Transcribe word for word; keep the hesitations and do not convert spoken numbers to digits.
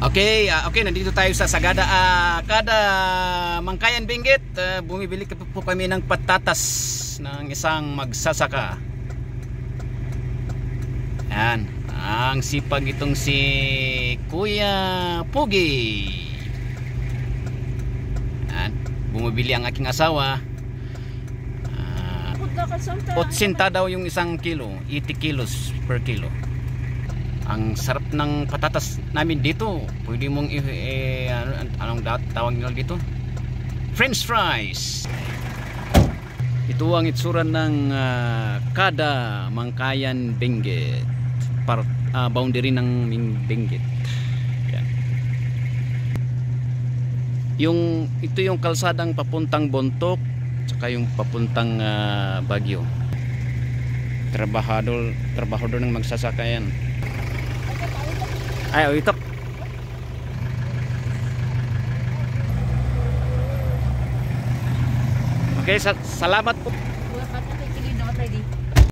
Okay, ah, okay, nandito tayo sa Sagada, ah, kada Mangkayan Benguet. Ah, bumibili ka po kami ng patatas ng isang magsasaka. Yan, ang sipag itong si Kuya Pugi. Yan, bumibili ang aking asawa. Ah, otsinta daw yung isang kilo, eighty kilos per kilo. Ang sarap ng patatas namin dito. Pwede mong i eh, ano, anong tawag nila dito? French fries. Ito ang itsura ng uh, kada Mangkayan Benguet. Part, uh, boundary ng Benguet. Yan. Yung ito yung kalsadang papuntang Bontoc, saka yung papuntang uh, Baguio. Trabahador, trabahador ng magsasaka yan. Ay, oh, ito. Okay, sa salamat po.